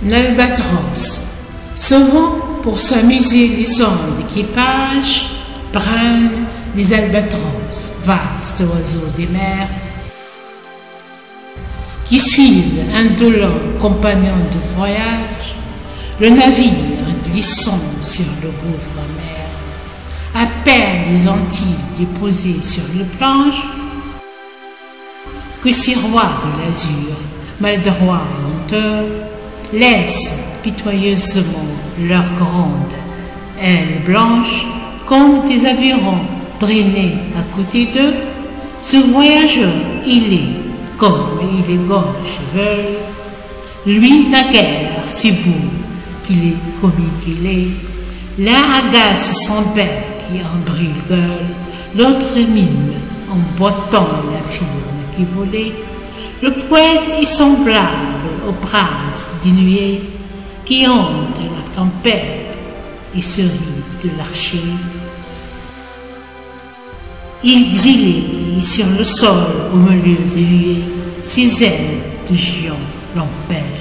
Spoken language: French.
l'albatros. Souvent, pour s'amuser, les hommes d'équipage prennent des albatros, vastes oiseaux des mers, qui suivent indolents compagnons de voyage, le navire glissant sur le gouffre amer, à peine les Antilles déposées sur le planche, que ces rois de l'azur, maldroits et honteux, laissent pitoyeusement leurs grandes ailes blanches comme des avirons drainés à côté d'eux. Ce voyageur, il est comme il est gauche veulent, lui naguère si beau qu'il est comique il est. L'un agace son bec et en brûle-gueule, l'autre mime en boitant la firme qui volait. Le poète est semblable au prince dénué qui hante la tempête et se rit de l'archer. Exilé sur le sol au milieu des huées, ses ailes de géant l'empêchent